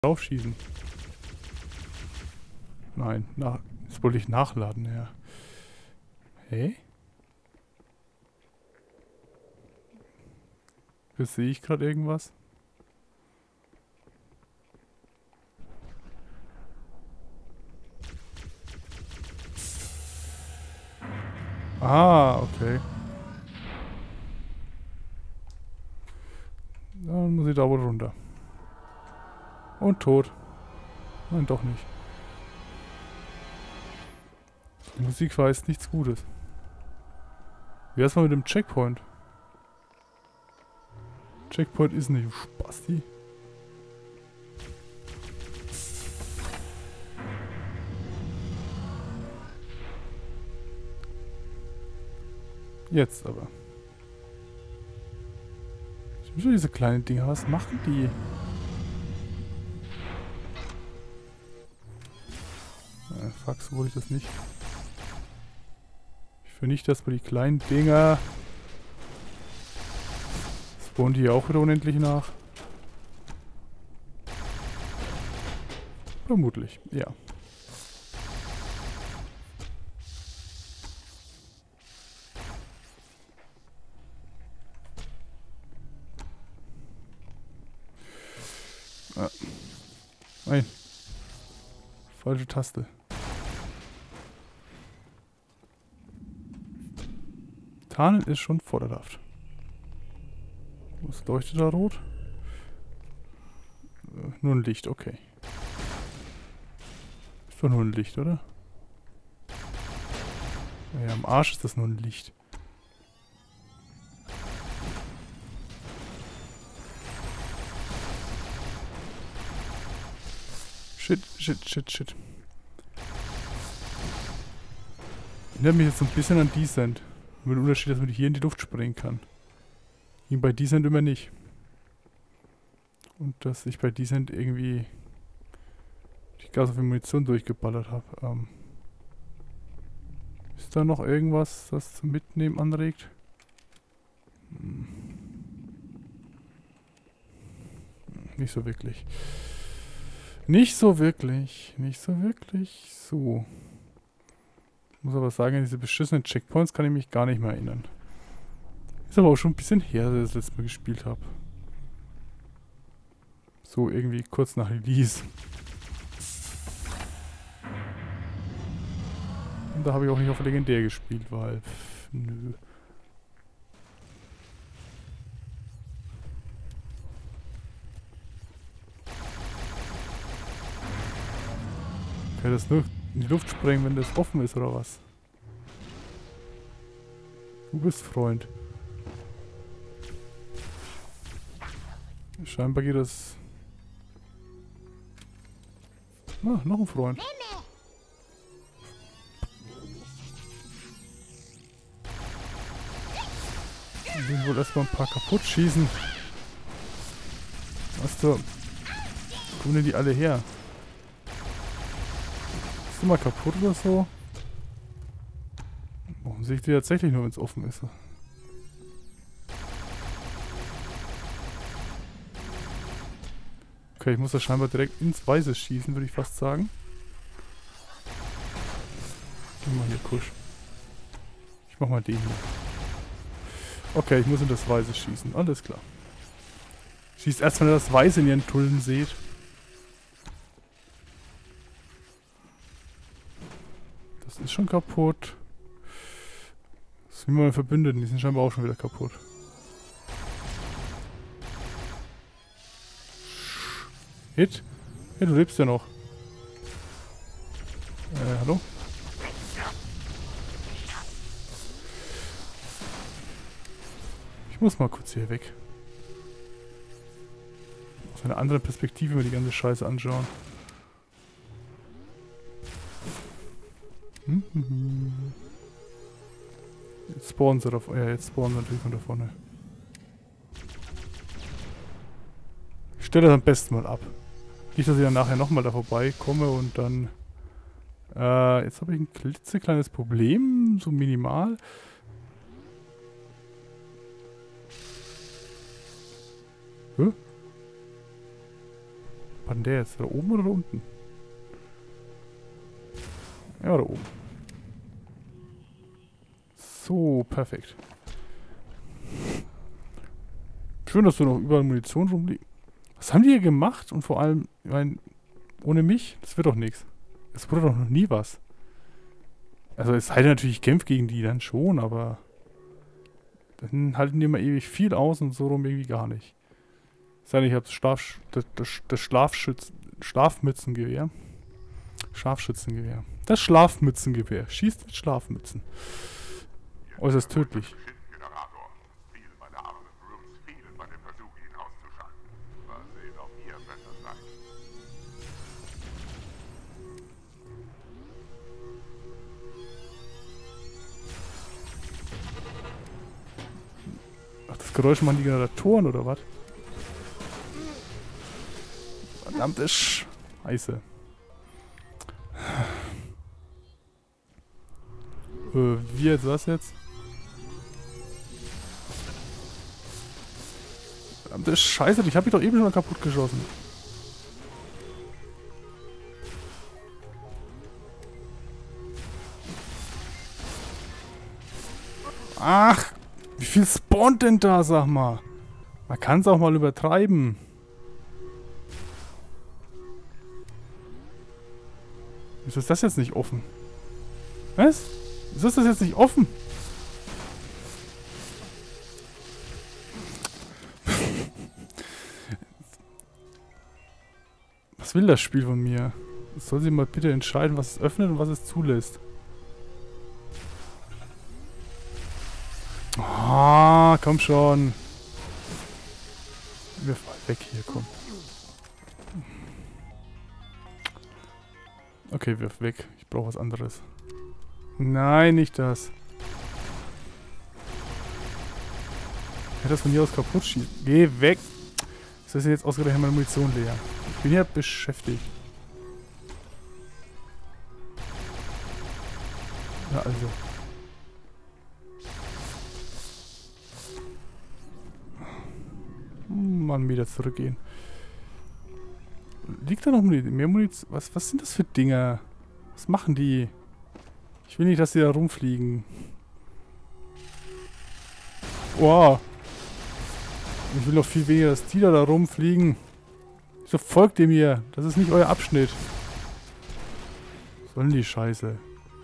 Draufschießen. Nein, jetzt wollte ich nachladen, ja. Hä? Jetzt sehe ich gerade irgendwas. Ah, okay. Dann muss ich da wohl runter. Und tot. Nein, doch nicht. Die Musik war jetzt nichts Gutes. Wie wär's mal mit dem Checkpoint? Checkpoint ist nicht, du Spasti. Jetzt aber. Schon diese kleinen Dinger, was machen die? Fuck, so wollte ich das nicht. Ich will nicht, dass wir die kleinen Dinger... Spawnen die auch wieder unendlich nach? Vermutlich, ja. Nein. Falsche Taste. Tarnen ist schon vorderhaft. Was leuchtet da rot? Nur ein Licht, okay. Ist doch nur ein Licht, oder? Ja, am Arsch ist das nur ein Licht. Shit. Erinnert mich jetzt so ein bisschen an Descent. Mit dem Unterschied, dass man hier in die Luft springen kann. Ging bei Descent immer nicht. Und dass ich bei Descent irgendwie die Gas auf die Munition durchgeballert habe. Ist da noch irgendwas, das zum Mitnehmen anregt? Nicht so wirklich. Nicht so wirklich. So. Ich muss aber sagen, an diese beschissenen Checkpoints kann ich mich gar nicht mehr erinnern. Ist aber auch schon ein bisschen her, dass ich das letzte Mal gespielt habe. So irgendwie kurz nach Release. Und da habe ich auch nicht auf Legendär gespielt, weil... nö. Kann das nur in die Luft sprengen, wenn das offen ist, oder was? Du bist Freund. Scheinbar geht das... Ah, noch ein Freund. Ich will wohl erstmal ein paar kaputt schießen. Was zur... Wo kommen denn die alle her? Ist die mal kaputt oder so? Warum sehe ich die tatsächlich nur, wenn es offen ist? Okay, ich muss das scheinbar direkt ins Weiße schießen, würde ich fast sagen. Geh mal hier, Kusch. Ich mach mal den hier. Okay, ich muss in das Weiße schießen. Alles klar. Schießt erst, wenn ihr das Weiße in ihren Tullen seht. Das ist schon kaputt. Das sind meine Verbündeten, die sind scheinbar auch schon wieder kaputt. Hit? Hey, du lebst ja noch. Hallo? Ich muss mal kurz hier weg. Aus einer anderen Perspektive mir die ganze Scheiße anschauen. Jetzt spawnen sie da vorne. Ja, jetzt spawnen sie natürlich von da vorne. Ich stelle das am besten mal ab. Nicht, dass ich dann nachher nochmal da vorbeikomme und dann... jetzt habe ich ein klitzekleines Problem, so minimal. Hä? war denn der jetzt? Da oben oder da unten? Ja, da oben. So, perfekt. Schön, dass da noch überall Munition rumliegt. Was haben die hier gemacht? Und vor allem, ich meine, ohne mich, das wird doch nichts. Es wurde doch noch nie was. Also es sei denn natürlich, ich kämpfe gegen die dann schon, aber dann halten die immer ewig viel aus und so rum irgendwie gar nicht. Sei denn, ich habe das Schlafmützengewehr. Scharfschützengewehr. Das Schlafmützengewehr. Schießt mit Schlafmützen. Äußerst tödlich. Ach, das Geräusch machen die Generatoren oder was? Verdammte Scheiße. Wie jetzt was jetzt? Verdammte Scheiße, ich hab mich doch eben schon mal kaputt geschossen. Ach, wie viel spawnt denn da, sag mal? Man kann es auch mal übertreiben. Wieso ist das jetzt nicht offen? Was? Wieso ist das jetzt nicht offen? Was will das Spiel von mir? Es soll sich mal bitte entscheiden, was es öffnet und was es zulässt. Ah, komm schon. Wir fallen weg hier, komm. Okay, wirf weg. Ich brauche was anderes. Nein, nicht das. Ich hätte das von hier aus kaputt schießen. Geh weg! Das ist jetzt ausgerechnet meine Munition leer. Ich bin ja beschäftigt. Ja, also. Mal einen Meter zurückgehen. Liegt da noch mehr Munition? Was sind das für Dinger? Was machen die? Ich will nicht, dass die da rumfliegen. Wow. Ich will noch viel weniger, dass die da rumfliegen. Wieso folgt ihr mir? Das ist nicht euer Abschnitt. Was soll denn die Scheiße?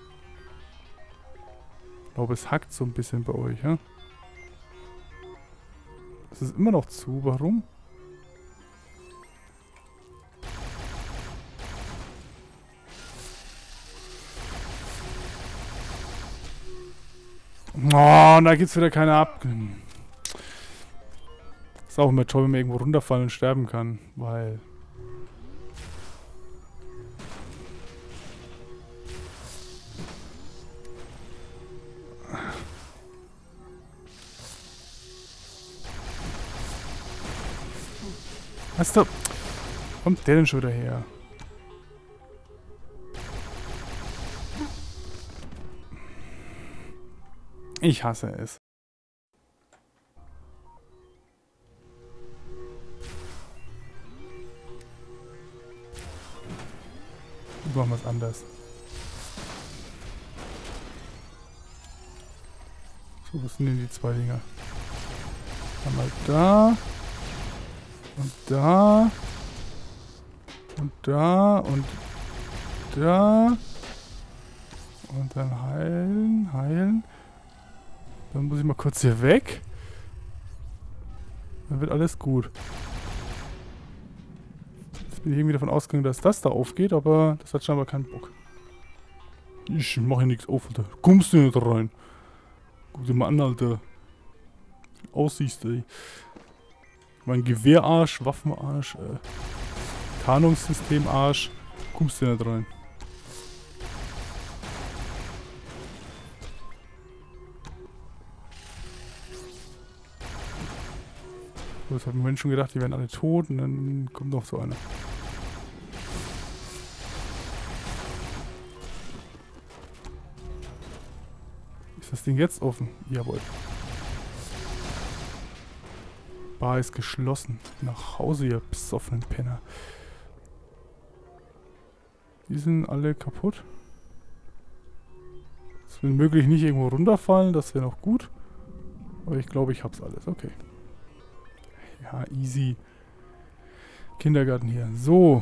Ich glaube, es hackt so ein bisschen bei euch, ja? Es ist immer noch zu. Warum? Oh, da gibt's wieder keine ab. Ist auch immer toll, wenn man irgendwo runterfallen und sterben kann, weil... Was da... Kommt der denn schon wieder her? Ich hasse es. Wir machen was anders. So, was sind denn die zwei Dinger? Einmal da. Und da. Und da. Und da. Und dann heilen, heilen. Dann muss ich mal kurz hier weg. Dann wird alles gut. Jetzt bin ich irgendwie davon ausgegangen, dass das da aufgeht, aber das hat scheinbar keinen Bock. Ich mache hier nichts auf, Alter. Kommst du nicht rein? Guck dir mal an, Alter. Wie aussiehst du, ey. Mein Gewehrarsch, Waffenarsch, Tarnungssystem-Arsch. Kommst du nicht rein? Das hat man schon gedacht, die wären alle tot und dann kommt noch so einer. Ist das Ding jetzt offen? Jawohl. Bar ist geschlossen. Nach Hause, ihr besoffenen Penner. Die sind alle kaputt. Es will möglich nicht irgendwo runterfallen, das wäre noch gut. Aber ich glaube, ich hab's alles. Okay. Ja, easy. Kindergarten hier. So.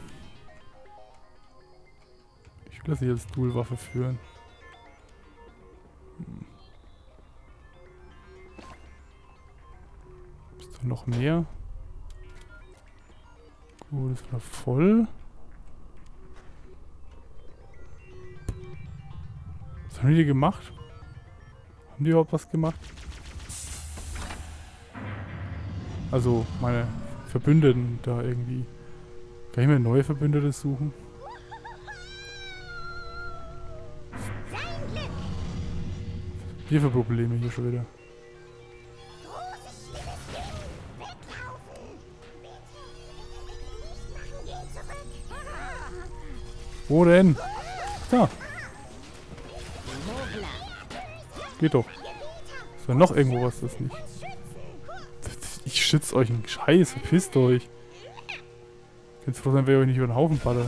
Ich will das hier als Dualwaffe führen. Ist da noch mehr? Gut, ist wieder voll. Was haben die gemacht? Haben die überhaupt was gemacht? Also meine Verbündeten da irgendwie. Kann ich mir neue Verbündete suchen? Hier für Probleme hier schon wieder. Wo denn? Da. Geht doch. Ist da noch irgendwo was, das nicht? Ich schütze euch einen Scheiß, verpisst euch. Könnt froh sein, wenn ich euch nicht über den Haufen baller.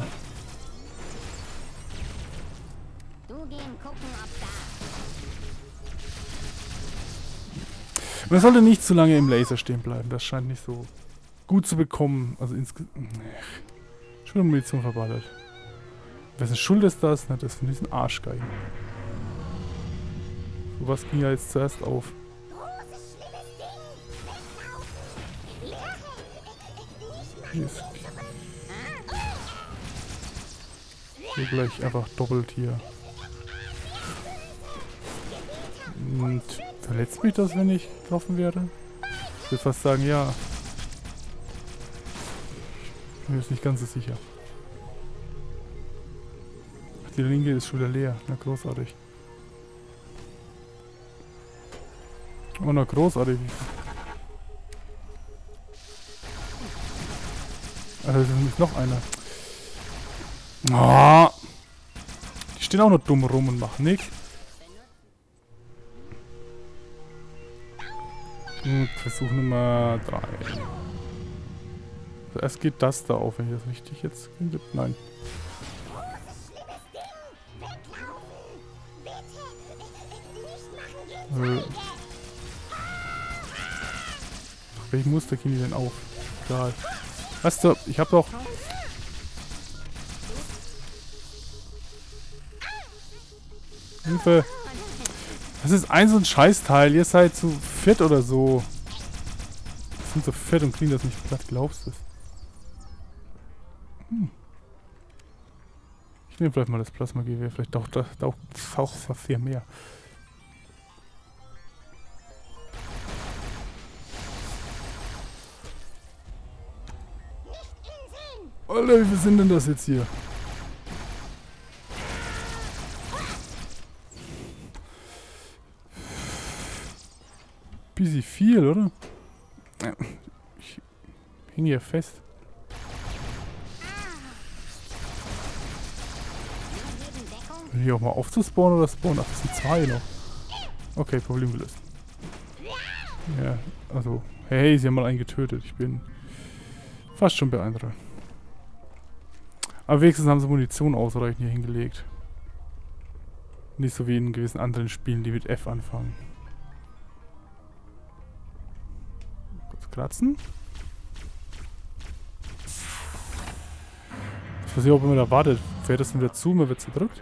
Man sollte nicht zu lange im Laser stehen bleiben, das scheint nicht so gut zu bekommen. Also insgesamt. Schon Munition verballert. Wessen Schuld ist das? Na, das von diesen Arschgeigen. So was ging ja jetzt zuerst auf. Hier gleich einfach doppelt hier. Und verletzt mich das, wenn ich getroffen werde? Ich würde fast sagen, ja. Ich bin mir jetzt nicht ganz so sicher. Ach, die linke ist schon wieder leer. Na, großartig. Oh, na, großartig. Alter, da ist nämlich noch einer. Oh. Die stehen auch nur dumm rum und machen nichts. Versuch Nummer 3. Also erst geht das da auf, wenn ich das richtig jetzt finde. Nein. Welchen Muster gehen die denn auf? Egal. Weißt du, ich hab doch... Hilfe! Das ist so ein Scheißteil. Ihr seid zu fett oder so. Die sind so fett und kriegen das nicht platt. Glaubst du es? Ich nehme vielleicht mal das Plasma-Gewehr. Vielleicht taucht was viel mehr. Alter, wie viel sind denn das jetzt hier? Bisschen viel, oder? Ich hänge hier fest. Bin hier auch mal aufzuspawnen oder spawnen? Ach, das sind 2 noch. Okay, Problem gelöst. Ja, also, hey, sie haben mal einen getötet. Ich bin fast schon beeindruckt. Aber wenigstens haben sie Munition ausreichend hier hingelegt. Nicht so wie in gewissen anderen Spielen, die mit F anfangen. Kurz kratzen. Ich weiß nicht, ob man da wartet. Fährt das denn wieder zu, man wird zerdrückt?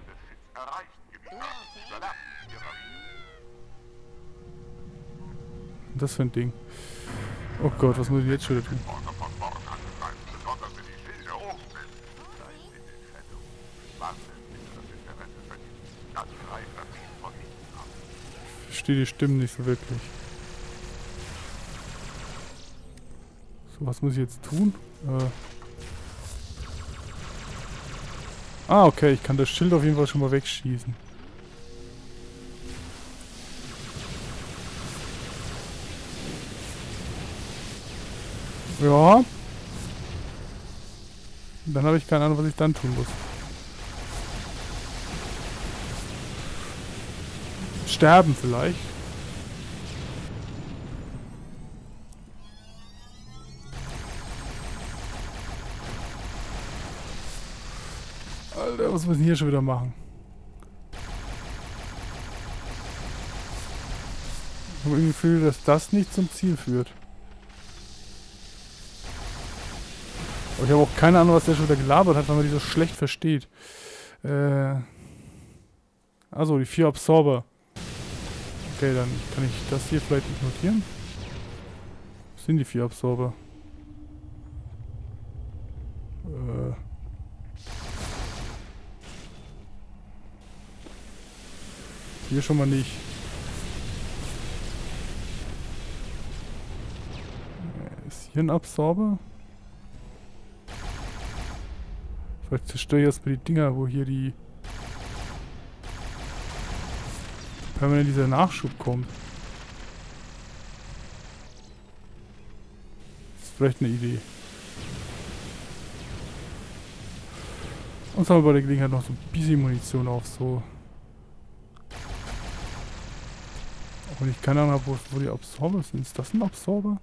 Das für ein Ding. Oh Gott, was muss ich jetzt schon wieder tun? Ich verstehe die Stimmen nicht so wirklich. So, was muss ich jetzt tun? Ah, okay, ich kann das Schild auf jeden Fall schon mal wegschießen. Ja. Dann habe ich keine Ahnung, was ich dann tun muss. Sterben vielleicht. Alter, was müssen wir hier schon wieder machen? Ich habe irgendwie das Gefühl, dass das nicht zum Ziel führt. Aber ich habe auch keine Ahnung, was der schon wieder gelabert hat, weil man die so schlecht versteht. Also die 4 Absorber. Okay, dann kann ich das hier vielleicht nicht notieren. Was sind die 4 Absorber? Hier schon mal nicht. Ist hier ein Absorber? Vielleicht zerstöre ich erstmal die Dinger, wo hier die permanent dieser Nachschub kommt. Das ist vielleicht eine Idee. Und haben wir bei der Gelegenheit noch so ein bisschen Munition auf, so. Auch wenn ich keine Ahnung habe, wo die Absorber sind. Ist das ein Absorber?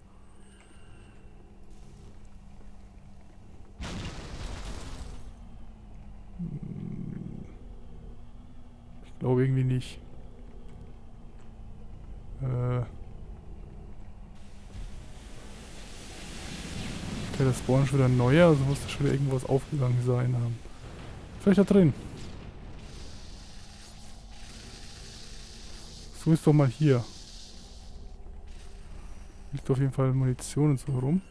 Ich glaube irgendwie nicht. Okay, das Spawn ist schon wieder neuer, also muss da schon wieder irgendwas aufgegangen sein haben. Vielleicht da drin. So ist doch mal hier. Liegt auf jeden Fall Munition und so rum.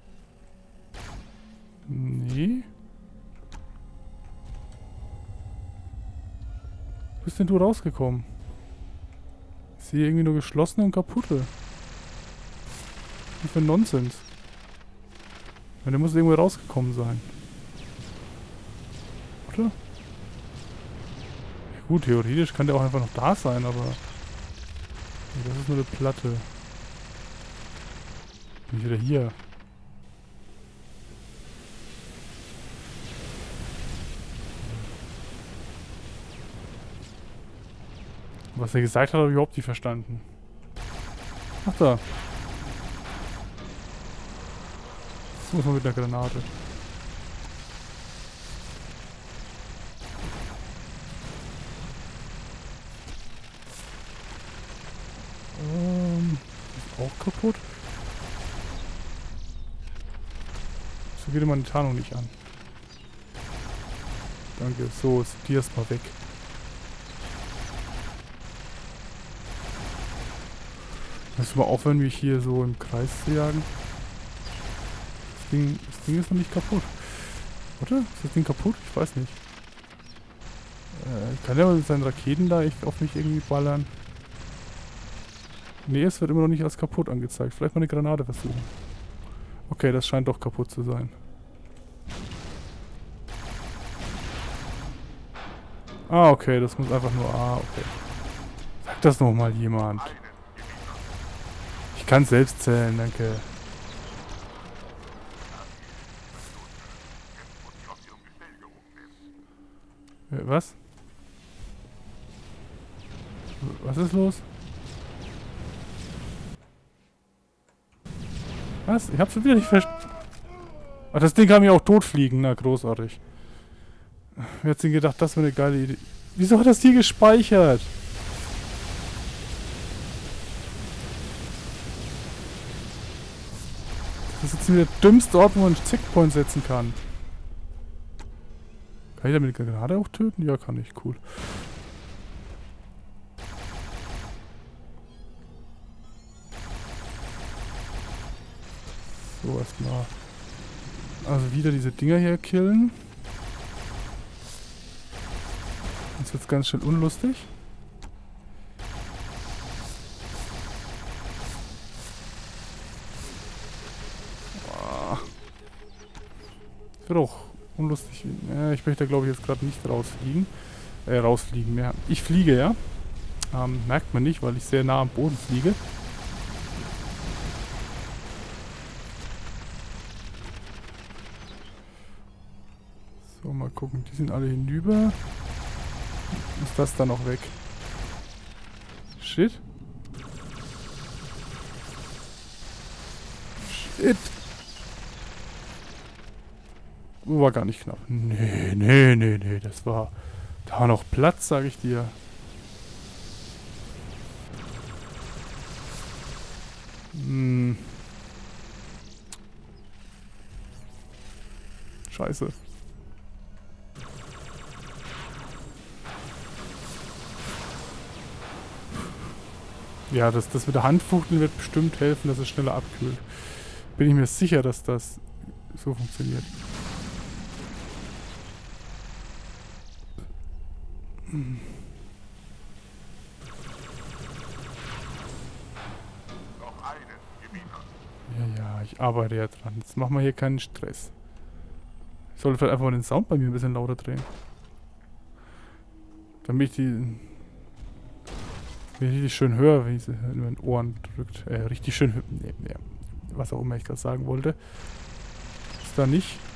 Nee. Wo bist denn du rausgekommen? Ich sehe irgendwie nur geschlossene und kaputte. Was für Nonsens. Ja, der muss irgendwo rausgekommen sein. Oder? Ja, gut, theoretisch kann der auch einfach noch da sein, aber... Nee, das ist nur eine Platte. Bin ich wieder hier. Was er gesagt hat, habe ich überhaupt nicht verstanden. Ach da. Das muss man mit einer Granate. Ist auch kaputt. So geht meine Tarnung nicht an. Danke. So, ist die erstmal weg. Müssen wir aufhören, mich hier so im Kreis zu jagen? Das Ding ist noch nicht kaputt. Oder? Ist das Ding kaputt? Ich weiß nicht. Kann der mit seinen Raketen da echt auf mich irgendwie ballern? Nee, es wird immer noch nicht als kaputt angezeigt. Vielleicht mal eine Granate versuchen. Okay, das scheint doch kaputt zu sein. Ah, okay, das muss einfach nur... Ah, okay. Sag das noch mal jemand. Ich kann selbst zählen, danke. Was? Was ist los? Was? Ich hab's schon wieder nicht verstanden. Ach, das Ding kann mich auch totfliegen. Na, großartig. Wer hat sich gedacht, das wäre eine geile Idee? Wieso hat das hier gespeichert? Das ist jetzt der dümmste Ort, wo man einen Checkpoint setzen kann. Kann ich damit gerade auch töten? Ja, kann ich. Cool. So, erstmal. Also wieder diese Dinger hier killen. Jetzt wird's ganz schön unlustig. Wird auch unlustig. Ich möchte, glaube ich, jetzt gerade nicht rausfliegen. Rausfliegen, ja. Ich fliege, ja. Merkt man nicht, weil ich sehr nah am Boden fliege. So, mal gucken. Die sind alle hinüber. Ist das dann noch weg? Shit. Shit. War gar nicht knapp. Nee, nee, nee, nee. Das war... Da war noch Platz, sage ich dir. Hm. Scheiße. Ja, das mit der Handfuchteln wird bestimmt helfen, dass es schneller abkühlt. Bin ich mir sicher, dass das so funktioniert. Ja, ja, ich arbeite ja dran. Jetzt machen wir hier keinen Stress. Ich sollte vielleicht einfach mal den Sound bei mir ein bisschen lauter drehen. Damit ich die... richtig schön höre, wenn ich sie in meinen Ohren drückt. Richtig schön höre. Nee, nee. Was auch immer ich gerade sagen wollte. Ist da nicht.